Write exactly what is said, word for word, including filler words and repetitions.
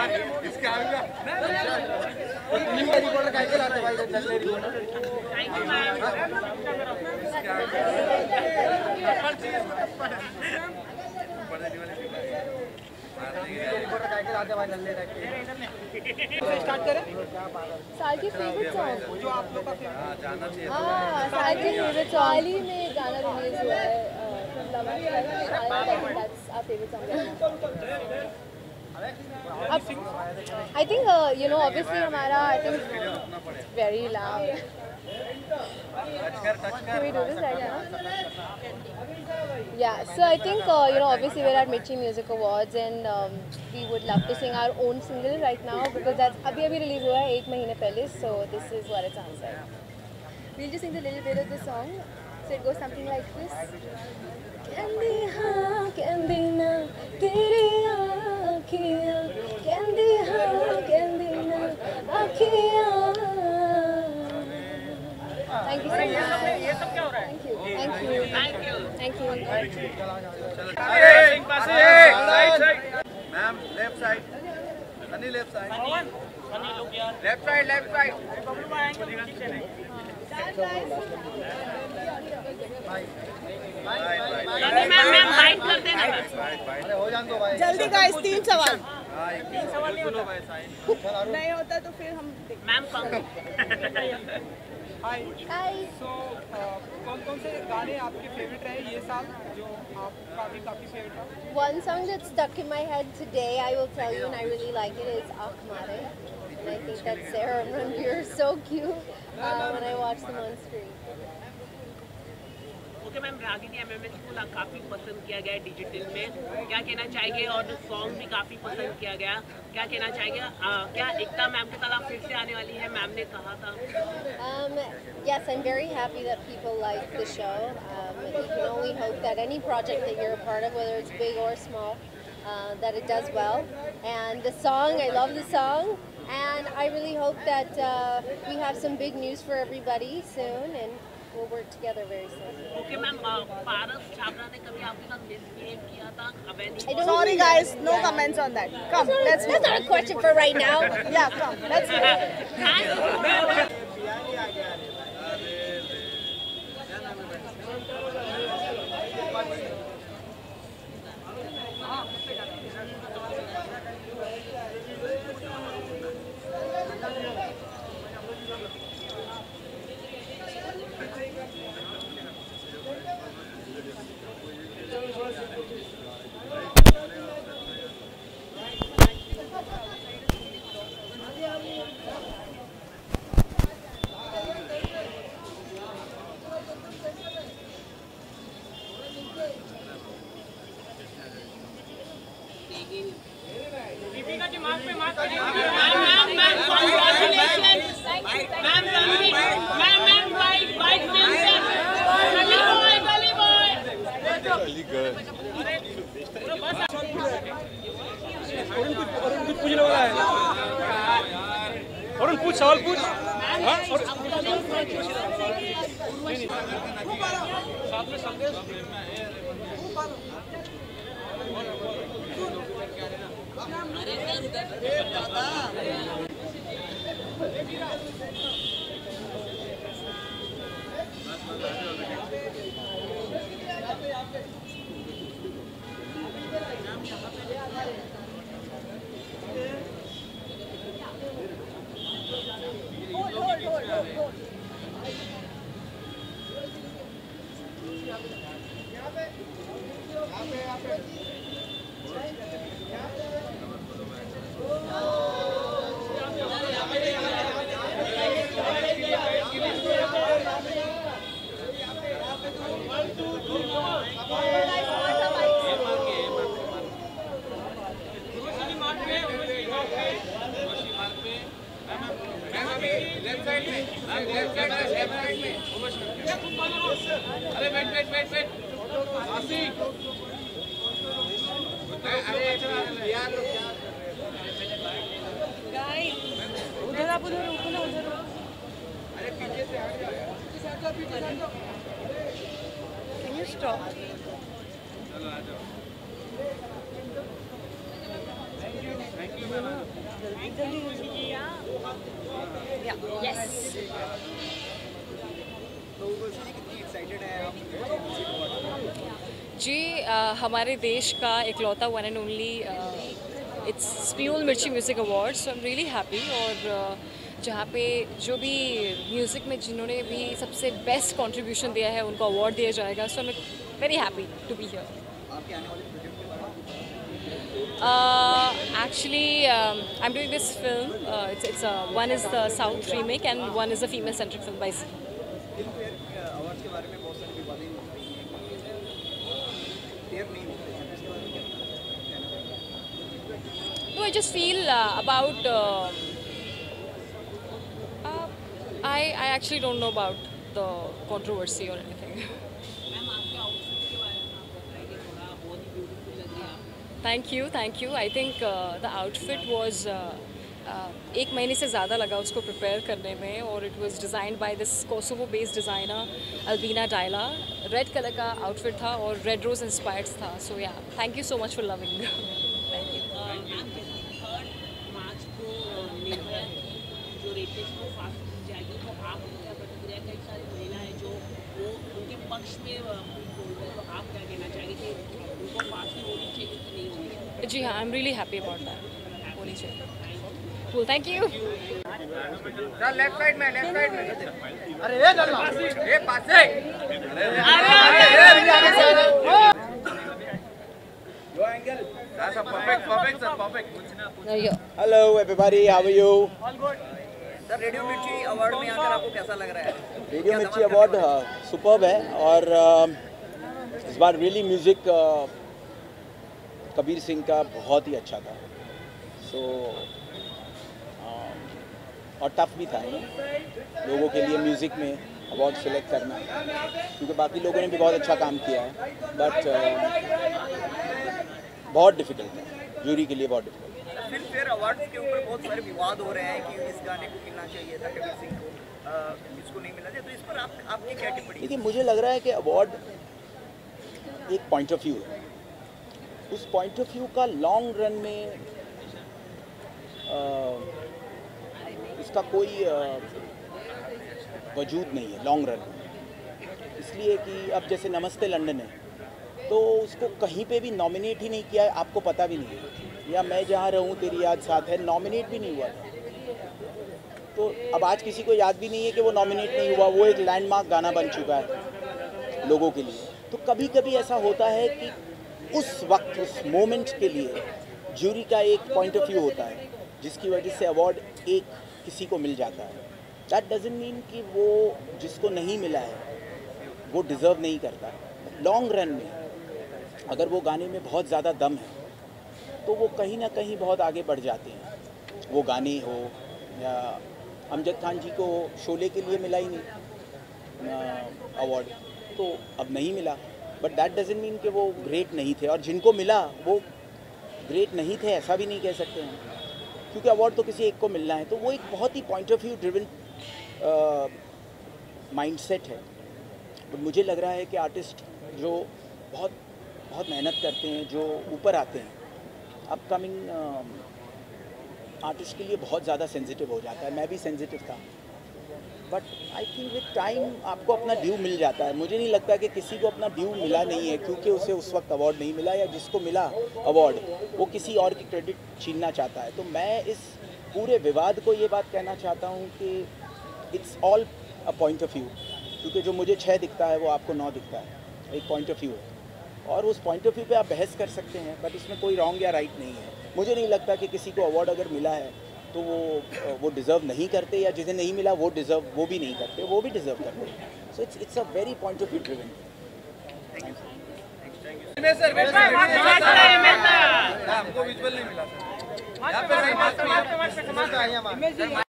इसके आगे रिपोर्टर काय के लाते भाई चलने रिपोर्टर थैंक यू मैम इसके आगे रिपोर्टर काय के लाते भाई चलने रख के स्टार्ट करें साल की फेवरेट सॉन्ग जो आप लोग का फेवरेट हां जाना चाहिए हां साल की फेवरेट सॉन्ग हाल ही में गाना रिलीज हुआ है from love that's our favourite song I think you know obviously हमारा I think very loud touch कर टच कर we do this right now yeah so I think uh, you know obviously we're at Mirchi Music Awards and um, we would love to sing our own single right now because that's abhi abhi release hua hai ek mahine pehle so this is what it sounds like. We'll just sing a little bit of the song so it goes something like this. Candy haan candy na teri aankhiyan candy haan candy na aankhiyan. Thank you so much. ये सब क्या हो रहा है? Thank you. Thank you. Thank you Thank you. Side side ma'am left side Sunny left side Sunny लोग यार left side left side Bablu भाई आएंगे पीछे नहीं सनी मैम मैम बाइट कर देना अरे हो जान दो भाई जल्दी गाइस तीन सवाल तीन सवाल नहीं होता भाई साइड नहीं होता तो फिर हम मैम हाय Hi. सो कौन कौन से गाने आपके फेवरेट रहे ये साल जो आपका भी काफ़ी फेवरेट था? One song that stuck in my head today, I will tell you, and I really like it, is Akhmare. And I think that Sarah and Ranveer are so cute uh, when I watch them on screen. Okay ma'am Ragini MMS को काफ़ी पसंद किया गया digital में क्या कहना चाहेंगे और सॉन्ग भी काफ़ी पसंद किया गया क्या कहना चाहेंगे क्या एकता मैम के साथ आप फिर से आने वाली है मैम ने कहा था Um, yes, I'm very happy that people like the show. Um, you can only hope that any project that you're a part of, whether it's big or small, uh, that it does well. And the song, I love the song. And I really hope that uh, we have some big news for everybody soon. And we'll work together very soon. Okay ma'am Paras Chhabra ने कभी आपके साथ misbehave किया था I don't Sorry think guys, that- no yeah. comments on that. Come, That's let's not, that's not a question for right now. yeah, come, let's go. Deepika ji mark पे mark करिए ma'am ma'am congratulation ma'am Ranveer ma'am ma'am white white mention Gully Boy Gully Boy Arun कुछ अरुण कुछ पूछने वाला है अरुण पूछ सवाल पूछ हाँ साथ में संदेश Hold, hold, hold, hold, hold. अरे वेट वेट वेट वेट आसी अरे यार Guys, उधर आप उधर रुको ना उधर अरे पीछे से हट जाओ पीछे हट जाओ पीछे हट जाओ Can you stop? चलो आ जाओ thank you thank you ma'am Yes. जी आ, हमारे देश का इकलौता वन एंड ओनली इट्स स्पियोल Mirchi music award, so I am really happy. और uh, जहाँ पे जो भी म्यूज़िक में जिन्होंने भी सबसे बेस्ट कंट्रीब्यूशन दिया है उनको अवार्ड दिया जाएगा, so I am very happy to be here. Actually I am doing this film, it's it's one is the south remake and one is the female centric film by Zee. No, I just feel uh, about. Uh, uh, I I actually don't know about the controversy or anything. Thank you, thank you. I think uh, the outfit was uh, uh, एक महीने से ज़्यादा लगा उसको prepare करने में, और it was designed by this Kosovo-based designer Albina Daila. Red color का outfit था और red rose inspired था. So yeah, thank you so much for loving. Thank you. मार्च को निर्भया की जो रेपिस्ट को फांसी दी जाएगी, तो आप क्या प्रतिक्रिया? कई सारी महिलाएं जो वो उनके पक्ष में बोल रहे हैं, तो आप क्या कहना चाहेंगे कि उनको फांसी होनी चाहिए कि नहीं होनी चाहिए? जी हाँ, I am really happy about that, होनी चाहिए। Cool, thank you. Sir left side में, लेफ्ट साइड में। अरे ये डलवा, ये पास से। अरे अरे Your angle. That's a perfect, perfect, sir, perfect. Hello everybody, how are you? All good. Sir radio Mirchi award में आकर आपको कैसा लग रहा है? रेडियो मिर्ची अवार्ड सुपर्ब है, और uh, इस बार really music uh, Kabir Singh का बहुत ही अच्छा था। सो so, और टफ भी था ना लोगों के लिए म्यूज़िक में अवार्ड सेलेक्ट करना, क्योंकि बाकी लोगों ने भी बहुत अच्छा काम किया है, बट बहुत डिफ़िकल्ट है, जूरी के लिए बहुत डिफ़िकल्ट है। फिल्म फेयर अवार्ड्स के ऊपर बहुत सारे विवाद हो रहे हैं कि इस गाने को मिलना चाहिए था कबीर सिंह को, इसको नहीं मिलना चाहिए, तो इस पर आप आपकी क्या टिप्पणी? देखिए, मुझे लग रहा है कि अवार्ड एक पॉइंट ऑफ व्यू है, उस पॉइंट ऑफ व्यू का लॉन्ग रन में आ, इसका कोई वजूद नहीं है लॉन्ग रन में, इसलिए कि अब जैसे नमस्ते लंदन है तो उसको कहीं पे भी नॉमिनेट ही नहीं किया है, आपको पता भी नहीं है, या मैं जहाँ रहूँ तेरी याद साथ है नॉमिनेट भी नहीं हुआ था, तो अब आज किसी को याद भी नहीं है कि वो नॉमिनेट नहीं हुआ, वो एक लैंडमार्क गाना बन चुका है लोगों के लिए। तो कभी कभी ऐसा होता है कि उस वक्त उस मोमेंट के लिए जूरी का एक पॉइंट ऑफ व्यू होता है जिसकी वजह से अवार्ड एक किसी को मिल जाता है। दैट डजंट मीन कि वो जिसको नहीं मिला है वो डिज़र्व नहीं करता। लॉन्ग रन में अगर वो गाने में बहुत ज़्यादा दम है तो वो कहीं ना कहीं बहुत आगे बढ़ जाते हैं, वो गाने हो या अमजद खान जी को शोले के लिए मिला ही नहीं अवार्ड, तो अब नहीं मिला, बट दैट डजंट मीन कि वो ग्रेट नहीं थे, और जिनको मिला वो ग्रेट नहीं थे ऐसा भी नहीं कह सकते हैं, क्योंकि अवार्ड तो किसी एक को मिलना है। तो वो एक बहुत ही point of view driven mindset है। बट मुझे लग रहा है कि आर्टिस्ट जो बहुत बहुत मेहनत करते हैं, जो ऊपर आते हैं, अपकमिंग आर्टिस्ट के लिए बहुत ज़्यादा सेंसिटिव हो जाता है। मैं भी सेंसिटिव था, but I think with time आपको अपना ड्यू मिल जाता है। मुझे नहीं लगता कि किसी को अपना ड्यू मिला नहीं है क्योंकि उसे उस वक्त अवार्ड नहीं मिला, या जिसको मिला अवार्ड वो किसी और की क्रेडिट छीनना चाहता है। तो मैं इस पूरे विवाद को ये बात कहना चाहता हूँ कि it's all a point of view, क्योंकि जो मुझे छः दिखता है वो आपको नौ दिखता है, एक पॉइंट ऑफ व्यू है, और उस पॉइंट ऑफ व्यू पे आप बहस कर सकते हैं, बट इसमें कोई रॉन्ग या राइट नहीं है। मुझे नहीं लगता कि किसी को अवार्ड अगर मिला है तो वो वो डिज़र्व नहीं करते, या जिन्हें नहीं मिला वो डिज़र्व वो भी नहीं करते, वो भी डिज़र्व करते। So it's it's a very point of view driven. हमको विजुअल नहीं मिला। यहाँ पे